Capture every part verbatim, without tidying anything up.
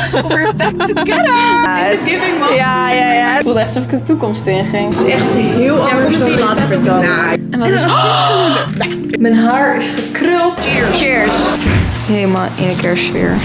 We're back together! Is it giving mom? Ja, ja, ja. Ik voelde echt alsof ik de toekomst inging. Het is echt heel ja, anders dan ik had verteld. En wat is oh! Mijn haar is gekruld. Cheers. Cheers. Helemaal in een kerstsfeer.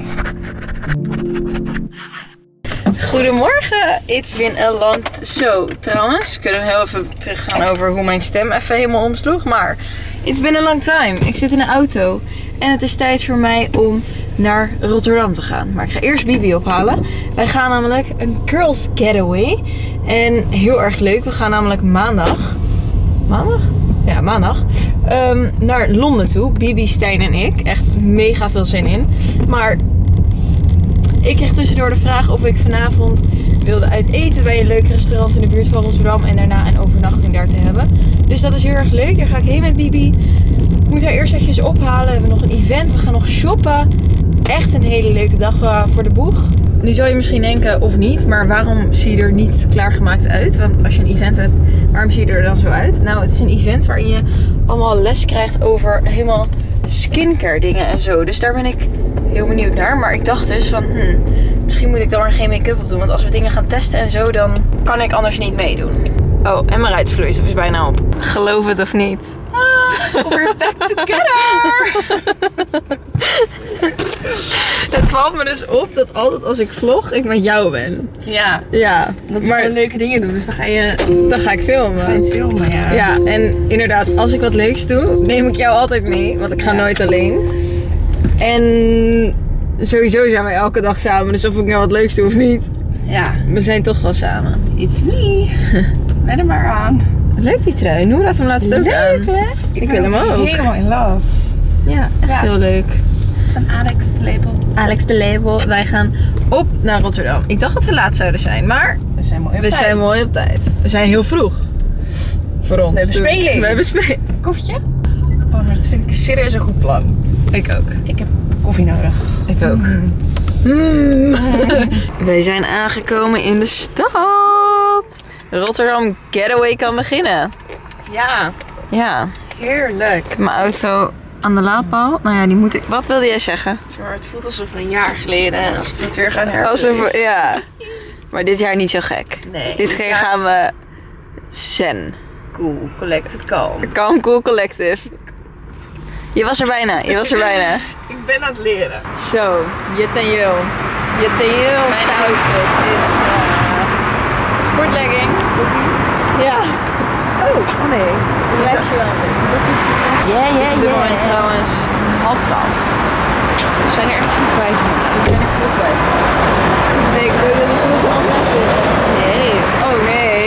Goedemorgen, it's been a long... Zo, trouwens, kunnen we heel even teruggaan over hoe mijn stem even helemaal omsloeg. Maar, it's been a long time. Ik zit in een auto en het is tijd voor mij om naar Rotterdam te gaan. Maar ik ga eerst Bibi ophalen. Wij gaan namelijk een girls getaway. En heel erg leuk, we gaan namelijk maandag... Maandag? Ja, maandag. Um, naar Londen toe. Bibi, Stijn en ik. Echt mega veel zin in. Maar... Ik kreeg tussendoor de vraag of ik vanavond wilde uit eten bij een leuk restaurant in de buurt van Rotterdam. En daarna een overnachting daar te hebben. Dus dat is heel erg leuk. Daar ga ik heen met Bibi. Ik moet haar eerst eventjes ophalen. We hebben nog een event. We gaan nog shoppen. Echt een hele leuke dag uh, voor de boeg. Nu zou je misschien denken of niet. Maar waarom zie je er niet klaargemaakt uit? Want als je een event hebt, waarom zie je er dan zo uit? Nou, het is een event waarin je allemaal les krijgt over helemaal skincare dingen en zo. Dus daar ben ik... heel benieuwd naar, maar ik dacht dus van hmm, misschien moet ik dan maar geen make-up op doen, want als we dingen gaan testen en zo, dan kan ik anders niet meedoen. Oh, en mijn ruitvloeistof is bijna op. Geloof het of niet. Ah, we're back together! Het valt me dus op dat altijd als ik vlog, ik met jou ben. Ja, ja, dat we maar gewoon leuke dingen doen, dus dan ga je... Dan ga ik filmen. Ga je het filmen, ja. Ja, en inderdaad, als ik wat leuks doe, neem ik jou altijd mee, want ik ga ja. nooit alleen. En sowieso zijn wij elke dag samen, dus of ik nou wat leuks doe of niet. Ja. We zijn toch wel samen. It's me. Ben er maar aan. Leuk die trui. Noor had hem laatst ook leuk, aan. Leuk hè? Ik, ik wil hem ook. Helemaal in love. Ja, echt ja. heel leuk. Van Alex de Label. Alex de Label. Wij gaan op naar Rotterdam. Ik dacht dat we laat zouden zijn, maar we zijn mooi op we tijd. zijn mooi op tijd. We zijn heel vroeg. Voor ons. We hebben speling. We hebben speling. Koffietje? Oh, maar dat vind ik serieus een goed plan. Ik ook. Ik heb koffie nodig. Ik ook. Mm. Mm. Wij zijn aangekomen in de stad. Rotterdam Getaway kan beginnen. Ja. Ja. Heerlijk. Ik heb mijn auto aan de laadpaal. Nou ja, die moet ik... Wat wilde jij zeggen? Maar het voelt alsof een jaar geleden. Alsof we het weer gaan herbeleven. Alsof we, ja. Maar dit jaar niet zo gek. Nee. Dit keer gaan we zen. Cool. Collected calm. Calm Cool Collective. Je was er bijna, je was er bijna. Ik ben aan het leren. Zo, Jut en Jul. Jut en Jul's outfit is uh, sportlegging. Ja. Oh, oh nee. Match je wel. Ja, ja, ja. Op dit moment yeah. trouwens half twaalf. We zijn er echt vroeg bij. We zijn er vroeg bij. Dat betekent ook dat we vroeg ons nest doen. Nee. Oh nee.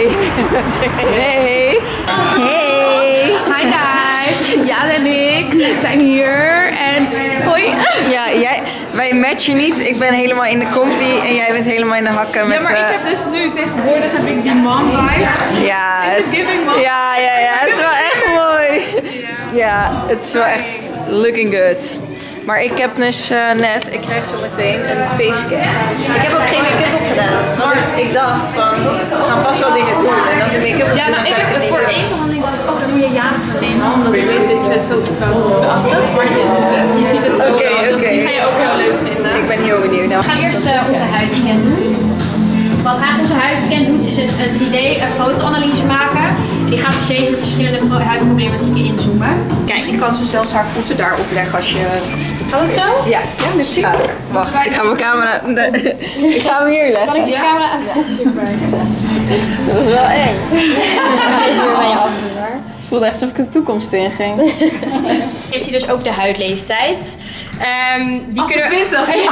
Nee. Hey. Hi guys. Ja, dat ben ik. We zijn hier en hoi. Ja, jij, wij matchen niet. Ik ben helemaal in de comfy en jij bent helemaal in de hakken met... Ja, maar uh... ik heb dus nu tegenwoordig heb ik die mom vibe. Ja. Is it giving mom? Ja, ja, ja. Het is wel echt mooi. Ja, het is wel echt looking good. Maar ik heb dus uh, net, ik krijg zo meteen een facecam. Ik heb ook geen make-up op gedaan. Want ik dacht van, we gaan vast wel dingen doen. En als ik make-up op ja, nou ik heb voor één behandeling dacht ik, oh dan moet je jaren nemen. Omdat ik weet dat je het veel foto's Maar je, je ziet het zo okay, wel. Okay. Die ga je ook heel leuk vinden. Ik ben heel benieuwd. Nou, we gaan eerst uh, onze huidscan doen. Wat eigenlijk onze huidscan doet is het, het idee een fotoanalyse maken. Die gaat op zeven verschillende huidproblematieken inzoomen. Kijk, ik kan ze zelfs haar voeten daarop leggen als je... Gaat het zo? Ja, ja natuurlijk. Ja, wacht, ik ga mijn camera... Nee. Ik ga hem hier leggen. Kan ik die camera... Ja, super. Dat is wel eng. Dat is weer van je handen hoor. Ik voelde echt alsof ik de toekomst inging. Heeft hij dus ook de huidleeftijd. Um, die achtentwintig. Kunnen...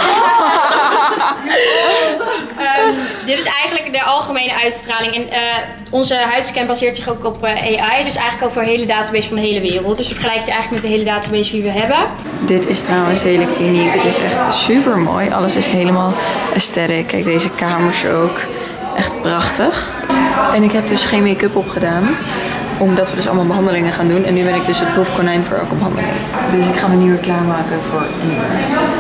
um, dit is eigenlijk de algemene uitstraling. En uh, onze huidscan baseert zich ook op uh, A I. Dus eigenlijk over de hele database van de hele wereld. Dus je vergelijkt je eigenlijk met de hele database die we hebben. Dit is trouwens de hele kliniek. Het is echt super mooi. Alles is helemaal aesthetic. Kijk, deze kamers ook. Echt prachtig. En ik heb dus geen make-up opgedaan. Omdat we dus allemaal behandelingen gaan doen. En nu ben ik dus het proefkonijn voor elke behandeling. Dus ik ga me nu weer klaarmaken voor een uur.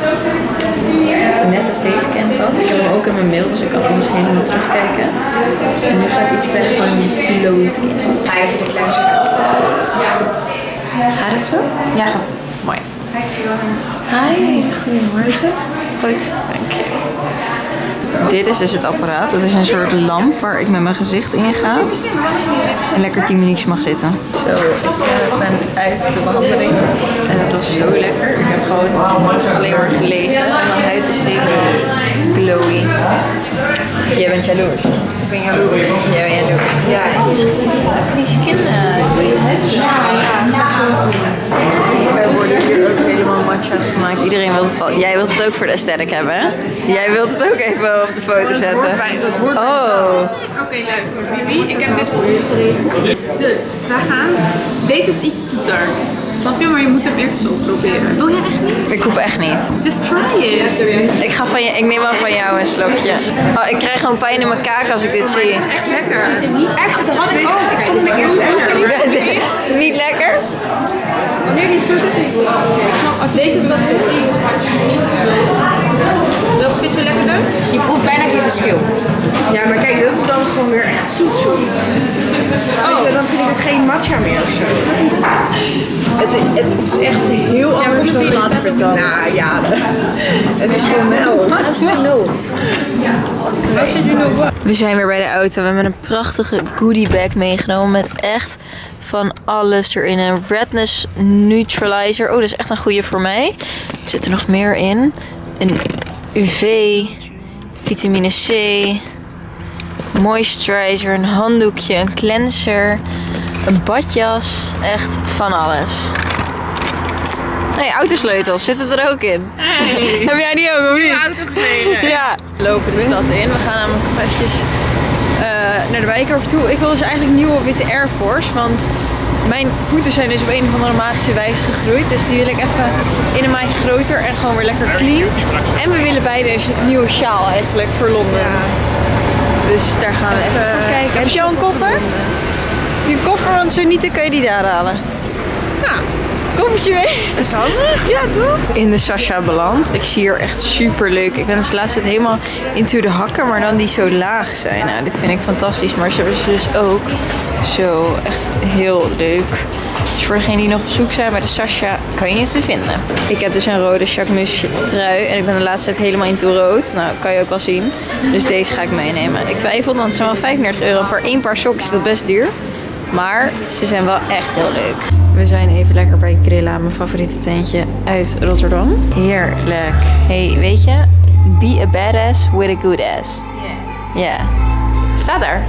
Net een facescan gehad. Ik heb hem ook in mijn mail, dus ik kan er misschien helemaal terugkijken. En nu ga ik iets verder van die piloot. Ga je even de kleinste afhalen? Gaat het zo? Ja, mooi. Hi Fiona. Hi, goedemorgen. Is het? Goed, dank je. Dit is dus het apparaat. Het is een soort lamp waar ik met mijn gezicht in ga. En lekker tien minuutjes mag zitten. Zo, ik ben uit de behandeling. En het was zo lekker. Ik heb gewoon alleen maar gelegen. En mijn huid is helemaal glowy. Jij bent jaloers. Ik ben jaloers. Jij bent jaloers. Ja, die skin er worden hier ook helemaal matcha's gemaakt. Iedereen wil het van. Jij wilt het ook voor de aesthetic hebben, hè? Jij wilt het ook even op de foto zetten. Dat hoort bij. Oh. Oké, okay, luister, Bibi. Ik heb dit voor je. Dus, wij gaan. Deze is iets te dark. Snap je? Maar je moet hem eerst zo proberen. Wil jij echt niet? Ik hoef echt niet. Just try it. Ik, ga van je, ik neem wel van jou een slokje. Oh, ik krijg gewoon pijn in mijn kaak als ik dit zie. Het is echt lekker. Het is niet echt. Dat had ik ook. Ik vond het eerst lekker. Niet lekker? Wanneer die zoet is, is het goed. Als deze is wat zoet is. Welke vind je lekkerder? Je proeft bijna geen verschil. Ja, maar kijk, dat is dan gewoon weer echt zoet zoet. Oh. Dus dan vind ik het geen matcha meer of zo. Het, het, het is echt heel Ja, anders komt het dan... hier later Nou ja, het is gewoon melk. We zijn weer bij de auto. We hebben een prachtige goodie bag meegenomen met echt van alles erin. Een redness neutralizer. Oh, dat is echt een goede voor mij. Er zit er nog meer in. Een U V, vitamine C, moisturizer, een handdoekje, een cleanser, een badjas. Echt van alles. Nee, autosleutels zitten er ook in. Hey. Heb jij die ook, of niet? Auto gekregen. Ja. We lopen de stad in. We gaan namelijk nog eventjes uh, naar de Bijenkorf toe. Ik wil dus eigenlijk nieuwe witte Air Force. Want mijn voeten zijn dus op een of andere magische wijze gegroeid. Dus die wil ik even in een maatje groter en gewoon weer lekker clean. En we willen beide een nieuwe sjaal eigenlijk voor Londen. Ja. Dus daar gaan we even, even kijken. Heb je al een koffer? Je koffer, want zo niet, dan kun je die daar halen. Ja. Koffertje mee. Is het handig? Ja, toch? In de Sasha beland. Ik zie hier echt super leuk. Ik ben dus laatst het helemaal into de hakken, maar dan die zo laag zijn. Nou, dit vind ik fantastisch. Maar ze hebben dus ook zo echt heel leuk. Dus voor degenen die nog op zoek zijn bij de Sasha, kan je ze vinden. Ik heb dus een rode Jacquemus trui en ik ben de laatste tijd helemaal into rood. Nou, kan je ook wel zien. Dus deze ga ik meenemen. Ik twijfel, want het zijn wel vijfendertig euro voor één paar sokken. Is dat best duur. Maar ze zijn wel echt heel leuk. We zijn even lekker bij Grilla, mijn favoriete tentje uit Rotterdam. Heerlijk. Hey, weet je? Be a badass with a good ass. Ja. Yeah. Staat daar.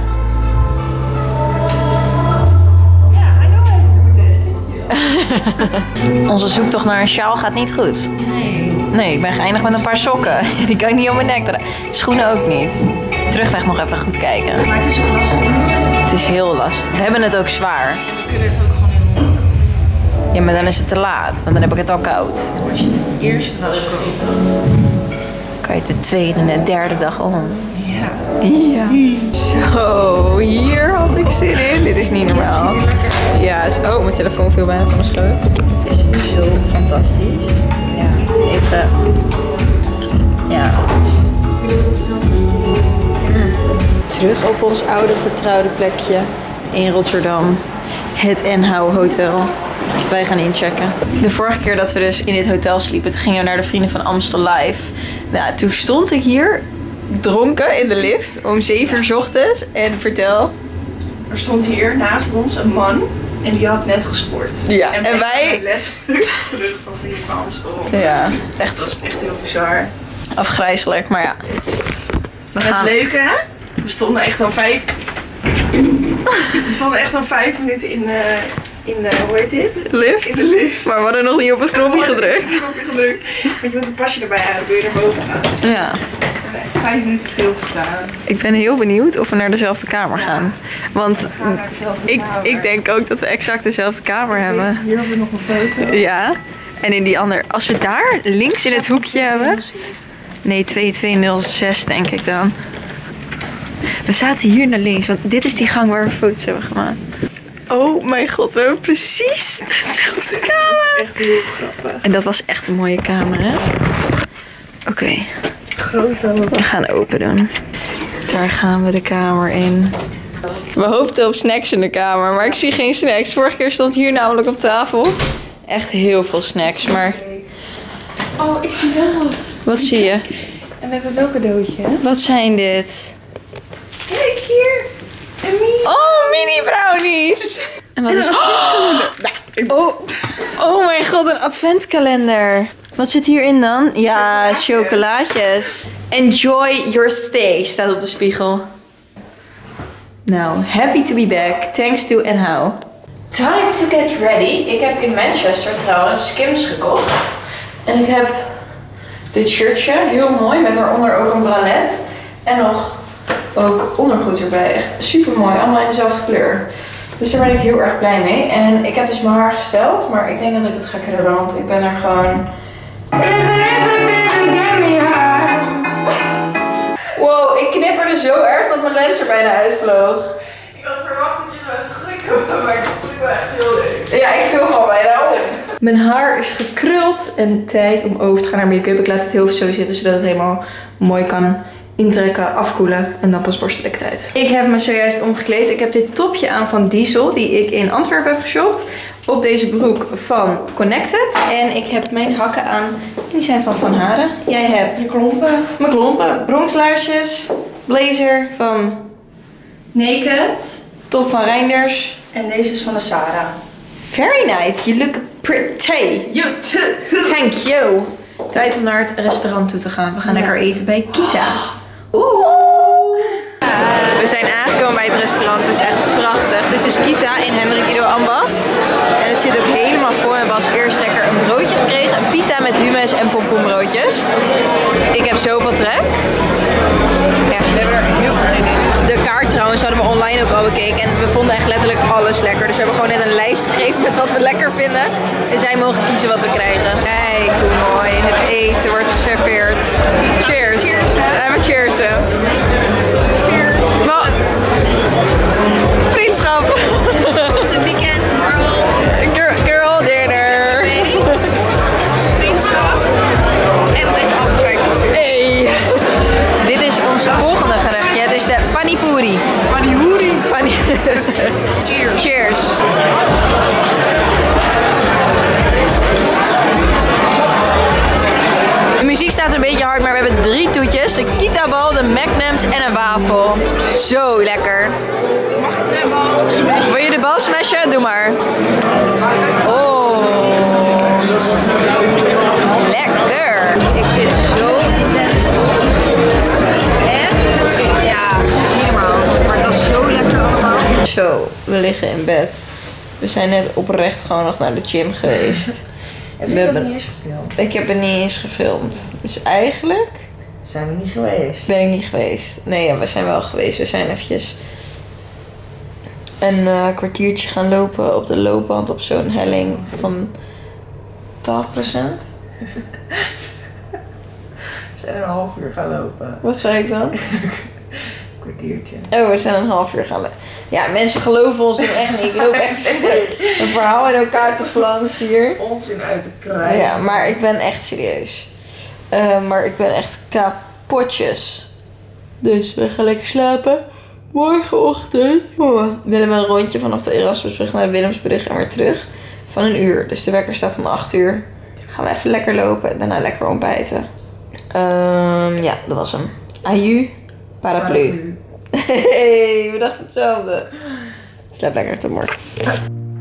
Onze zoektocht naar een sjaal gaat niet goed. Nee. Nee, ik ben geëindigd met een paar sokken. Die kan ik niet op mijn nek dragen. Schoenen ook niet. Terugweg nog even goed kijken. Maar het is ook lastig. Het is heel lastig. We hebben het ook zwaar. En we kunnen het ook gewoon in de Ja, maar dan is het te laat. Want dan heb ik het al koud. Als je de eerste dag koopt. Kan je het de tweede en de derde dag om. Ja. Ja. Zo, hier had ik zin in. Dit is niet normaal. Ja, oh, mijn telefoon viel bijna van mijn schoot. Het is zo fantastisch. Ja, even. Ja. Mm. Terug op ons oude vertrouwde plekje in Rotterdam. Het Enhou Hotel. Wij gaan inchecken. De vorige keer dat we dus in dit hotel sliepen, toen gingen we naar de Vrienden van Amstel Live. Nou, toen stond ik hier dronken in de lift om zeven uur 's ochtends en vertel. Er stond hier naast ons een man en die had net gesport. Ja, en, en wij letterlijk terug van Vrienden van Amstel. Ja, Dat echt was echt heel bizar. afgrijzelijk, maar ja. We En gaan. het leuke, hè? We stonden echt al vijf. We stonden echt al vijf minuten in de, in de, hoe heet dit? Lift. In de lift. Maar we hadden nog niet op het knopje gedrukt. Knopje gedrukt. Want je moet een pasje erbij halen, wil je naar boven gaan. Dus Ja. we hebben vijf minuten stilgestaan. Ik ben heel benieuwd of we naar dezelfde kamer gaan. Want ik, ik denk ook dat we exact dezelfde kamer hebben. Hier hebben we nog een foto. Ja. En in die andere, als we daar links in het hoekje hebben. Nee, twee twee nul zes denk ik dan. We zaten hier naar links, want dit is die gang waar we foto's hebben gemaakt. Oh mijn god, we hebben precies dezelfde kamer. Echt heel grappig. En dat was echt een mooie kamer, hè? Oké, okay. Grote. We gaan open doen. Daar gaan we de kamer in. We hoopten op snacks in de kamer, maar ik zie geen snacks. Vorige keer stond hier namelijk op tafel echt heel veel snacks, maar... Oh, ik zie wel wat. Wat zie je? En we hebben wel een cadeautje. Wat zijn dit? Kijk hier. Een mini. Oh, mini brownies. En wat is... Oh, oh mijn god, een adventkalender. Wat zit hierin dan? Ja, chocolaatjes. Enjoy your stay, staat op de spiegel. Nou, happy to be back. Thanks to and how. Time to get ready. Ik heb in Manchester trouwens Skims gekocht. En ik heb dit shirtje, heel mooi, met daaronder ook een bralette. En nog ook ondergoed erbij. Echt super mooi, allemaal in dezelfde kleur. Dus daar ben ik heel erg blij mee. En ik heb dus mijn haar gesteld, maar ik denk dat ik het ga krullen, want ik ben er gewoon... Wow, ik knipperde zo erg dat mijn lens er bijna uitvloog. Ik had verwacht dat je zo schrikken, maar ik vond het wel echt heel leuk. Ja, ik viel gewoon bijna op. Mijn haar is gekruld en tijd om over te gaan naar make-up. Ik laat het heel veel zo zitten, zodat het helemaal mooi kan intrekken, afkoelen en dan pas borstel ik het uit. Ik heb me zojuist omgekleed. Ik heb dit topje aan van Diesel, die ik in Antwerpen heb geshopt. Op deze broek van Connected. En ik heb mijn hakken aan. Die zijn van Van Haren. Jij hebt Je klompen. mijn klompen, bronslaarsjes, blazer van Naked. Top van Reinders. En deze is van de Sarah. Very nice. You look pretty. You too. Thank you. Tijd om naar het restaurant toe te gaan. We gaan lekker eten bij Kita. Oeh. We zijn aangekomen bij het restaurant. Het is echt prachtig. Dit is dus Kita in Hendrik Ido Ambacht. En het zit ook helemaal vol. We hebben als eerst lekker een broodje gekregen. Een pita met hummus en pompoenbroodjes. Ik heb zoveel trek. Ja, we hebben er heel veel zin in. De kaart trouwens hadden we online ook al bekeken. En we vonden echt letterlijk alles lekker. Dus we hebben gewoon net een lijst gegeven met wat we lekker vinden. En zij mogen kiezen wat we krijgen. Kijk hoe mooi het eten wordt geserveerd. Cheers. Even cheers. Cheers. Wat? Vriendschap. Het is een weekend, Girl, girl dinner. vriendschap. En het is ook vrij kort. Hey. Dit is ons volgende gerechtje. Het is de panipuri. Panipuri. Pani Cheers. Cheers. De muziek staat een beetje hard, maar we hebben drie toetjes. De Kita-bal, de Magnums en een wafel. Zo lekker. Mag ik de bal smashen? Wil je de bal smashen? Doe maar. Oh. Lekker. Ik zit zo intens op. Echt? Ja, niet normaal. Maar het was zo lekker allemaal. Zo, we liggen in bed. We zijn net oprecht gewoon nog naar de gym geweest. Heb We je dat hebben- niet eens gefilmd? Ik heb het niet eens gefilmd. Dus eigenlijk Zijn we niet geweest? ben ik niet geweest. Nee, ja, we zijn wel geweest. We zijn eventjes een eh, kwartiertje gaan lopen op de loopband op zo'n helling van twaalf procent. We zijn een half uur gaan lopen. Wat zei ik dan? Kwartiertje. Oh, we zijn een half uur gaan lopen. Ja, mensen geloven ons nog echt niet. Ik loop echt een verhaal in elkaar te flansen hier. Onzin uit de kruis. Ja, maar ik ben echt serieus. Eh, maar ik ben echt kapotjes. Dus we gaan lekker slapen. Morgenochtend oh, willen we een rondje vanaf de Erasmusbrug naar de Willemsbrug en weer terug. Van een uur. Dus de wekker staat om acht uur. Gaan we even lekker lopen en daarna lekker ontbijten. Ehm, ja, dat was hem. Aju, paraplu. Hey, we dachten hetzelfde. Slaap lekker, tot morgen. Good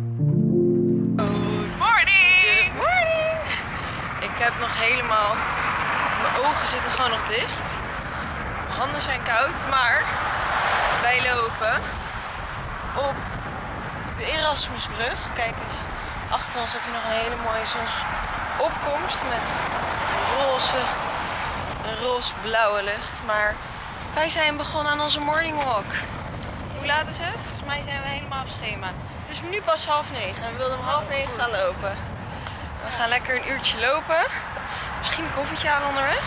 morning! Good morning! Ik heb nog helemaal... Mijn ogen zitten gewoon nog dicht. Mijn handen zijn koud, maar wij lopen op de Erasmusbrug. Kijk eens, achter ons heb je nog een hele mooie zonsopkomst met roze, een roze-blauwe lucht. Maar wij zijn begonnen aan onze morning walk. Hoe laat is het? Volgens mij zijn we helemaal op schema. Het is nu pas half negen en we wilden om half negen gaan lopen. We gaan lekker een uurtje lopen. Misschien een koffietje aan onderweg.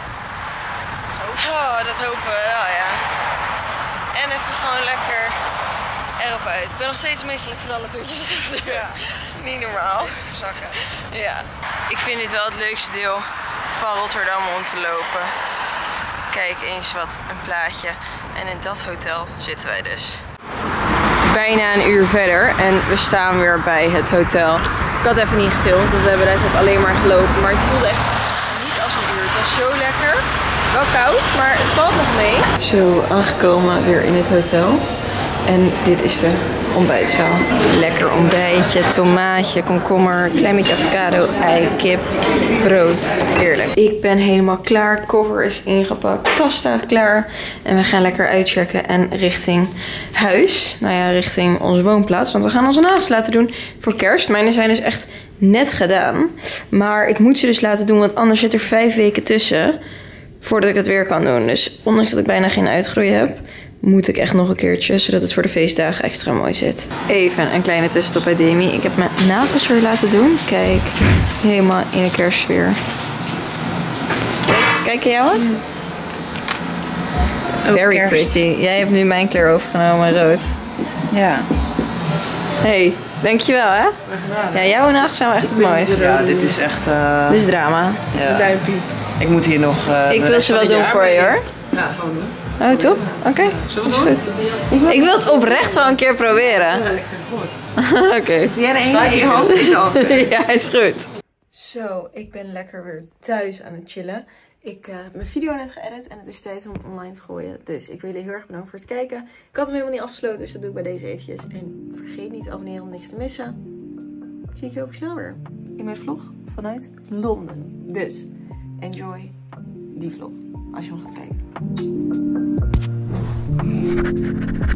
Oh, dat hopen we wel, ja. En even gewoon lekker erop uit. Ik ben nog steeds misselijk van alle toetjes gestuurd. Ja. Niet normaal. Zakken. Ja. Ik vind dit wel het leukste deel van Rotterdam om te lopen. Kijk eens wat een plaatje. En in dat hotel zitten wij dus. Bijna een uur verder en we staan weer bij het hotel. Ik had even niet gefilmd, want we hebben eigenlijk alleen maar gelopen. Maar het voelde echt niet als een uur. Het was zo lekker. Wel koud, maar het valt nog mee. Zo, aangekomen weer in het hotel. En dit is de ontbijtzaal. Lekker ontbijtje, tomaatje, komkommer, klein beetje avocado, ei, kip, brood. Heerlijk. Ik ben helemaal klaar. Koffer is ingepakt. Tas staat klaar. En we gaan lekker uitchecken en richting huis. Nou ja, richting onze woonplaats. Want we gaan onze nagels laten doen voor kerst. Mijne zijn dus echt net gedaan. Maar ik moet ze dus laten doen, want anders zit er vijf weken tussen voordat ik het weer kan doen. Dus ondanks dat ik bijna geen uitgroei heb, moet ik echt nog een keertje, zodat het voor de feestdagen extra mooi zit. Even een kleine tussenstop bij Demi. Ik heb mijn nagels weer laten doen. Kijk, helemaal in de kerstsfeer. Kijk, kijk je jou? Very kerst. Pretty. Jij hebt nu mijn kleur overgenomen, rood. Ja. Hey, dankjewel hè? Ja, jouw nagels zijn wel echt het mooiste. Ja, dit is echt... Uh... Dit is drama. Dat is een duimpje. Ik moet hier nog... Uh, ik wil ze wel doen voor je hoor. Ja, gewoon doen. Oh, top? Oké, okay. Is goed. Ik wil het oprecht wel een keer proberen. Ja, ik vind het goed. Oké. Okay. Jij de ene in je hand is al. Ja, is goed. Zo, ik ben lekker weer thuis aan het chillen. Ik uh, heb mijn video net geëdit en het is tijd om het online te gooien. Dus ik wil jullie heel erg bedanken voor het kijken. Ik had hem helemaal niet afgesloten, dus dat doe ik bij deze eventjes. En vergeet niet te abonneren om niks te missen. Zie ik je ook snel weer in mijn vlog vanuit Londen. Dus, enjoy die vlog als je nog gaat kijken.